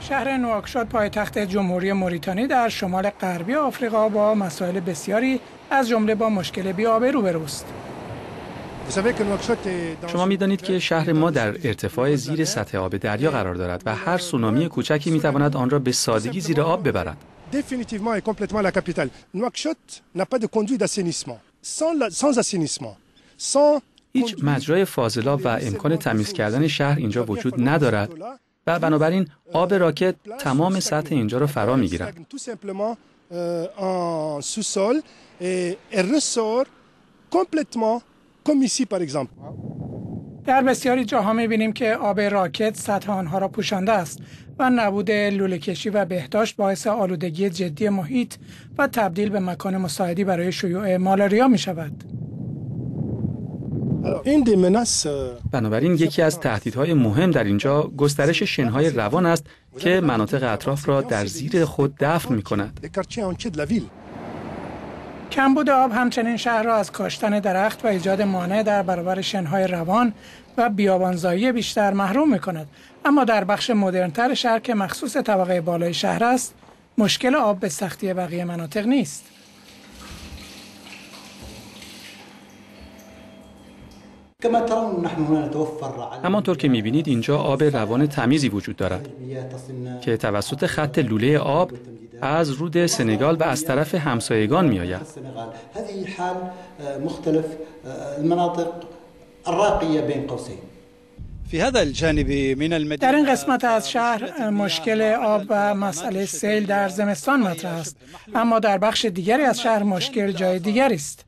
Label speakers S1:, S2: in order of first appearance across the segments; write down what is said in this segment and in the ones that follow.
S1: شهر نواکشوط پایتخت جمهوری موریتانی در شمال غربی آفریقا با مسائل بسیاری از جمله با مشکل بی‌آبی روبروست.
S2: شما می‌دانید که شهر ما در ارتفاع زیر سطح آب دریا قرار دارد و هر سونامی کوچکی می‌تواند آن را به سادگی زیر آب ببرد. هیچ مجرای فاضلاب و امکان تمیز کردن شهر اینجا وجود ندارد و بنابراین آب راکت تمام سطح اینجا را فرا می‌گیرد.
S1: در بسیاری جاها می‌بینیم که آب راکت سطح آنها را پوشانده است و نبود لوله‌کشی و بهداشت باعث آلودگی جدی محیط و تبدیل به مکان مساعدی برای شیوع مالاریا می‌شود.
S2: بنابراین یکی از تهدیدهای مهم در اینجا گسترش شنهای روان است که مناطق اطراف را در زیر خود دفن می‌کند.
S1: کمبود آب همچنین شهر را از کاشتن درخت و ایجاد مانع در برابر شنهای روان و بیابانزایی بیشتر محروم می‌کند. اما در بخش مدرن‌تر شهر که مخصوص طبقه بالای شهر است، مشکل آب به سختی بقیه مناطق نیست.
S2: همانطور که می‌بینید اینجا آب روان تمیزی وجود دارد که توسط خط لوله آب از رود سنگال و از طرف همسایگان می‌آید.
S1: در این قسمت از شهر مشکل آب و مسئله سیل در زمستان مطرح است، اما در بخش دیگری از شهر مشکل جای دیگری است.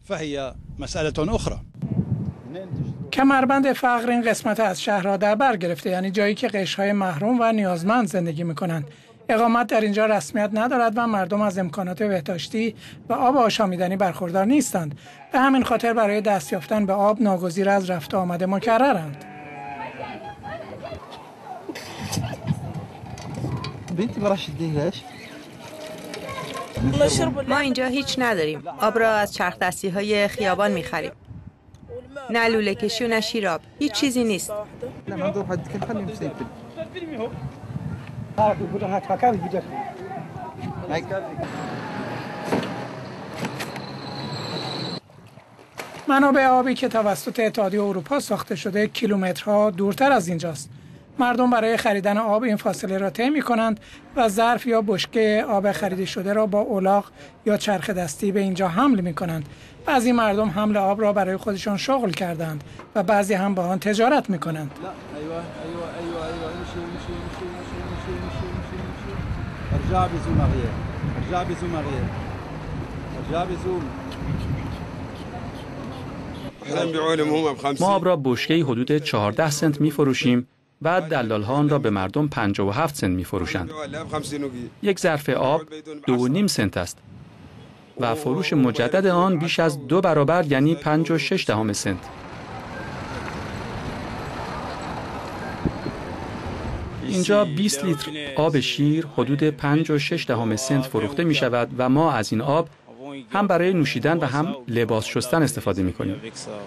S1: کمربند فقر این قسمت از شهر را در بر گرفته، یعنی جایی که قشرهای محروم و نیازمند زندگی می‌کنند. اقامت در اینجا رسمیت ندارد و مردم از امکانات بهداشتی و آب آشامیدنی برخوردار نیستند. به همین خاطر برای دست یافتن به آب ناگزیر از رفت آمد مکررند.
S3: ما اینجا هیچ نداریم. آب را از چرخ دستی‌های خیابان می‌خریم. نه لوله کشی و نه شیراب. هیچ چیزی نیست.
S1: منابع آبی که توسط اتحادیه اروپا ساخته شده کیلومترها دورتر از اینجاست. مردم برای خریدن آب این فاصله را طی می‌کنند و ظرف یا بشکه آب خریده شده را با الاغ یا چرخ دستی به اینجا حمل می‌کنند. بعضی مردم حمل آب را برای خودشان شغل کردند و بعضی هم با آن تجارت می‌کنند.
S2: ما آب را بشکه‌ای حدود 14 سنت می‌فروشیم و دلال‌ها آن را به مردم 57 سنت می‌فروشند. یک ظرف آب 2.5 سنت است و فروش مجدد آن بیش از 2 برابر یعنی 5.6 سنت. اینجا 20 لیتر آب شیر حدود 5.6 سنت فروخته می شود و ما از این آب هم برای نوشیدن و هم لباس شستن استفاده می کنیم.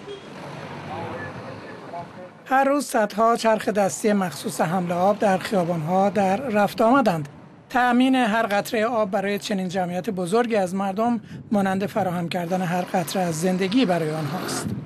S1: هر روز صدها چرخ دستی مخصوص حمل آب در خیابان‌ها در رفت آمدند. تأمین هر قطره آب برای چنین جمعیت بزرگی از مردم مانند فراهم کردن هر قطره از زندگی برای آنهاست.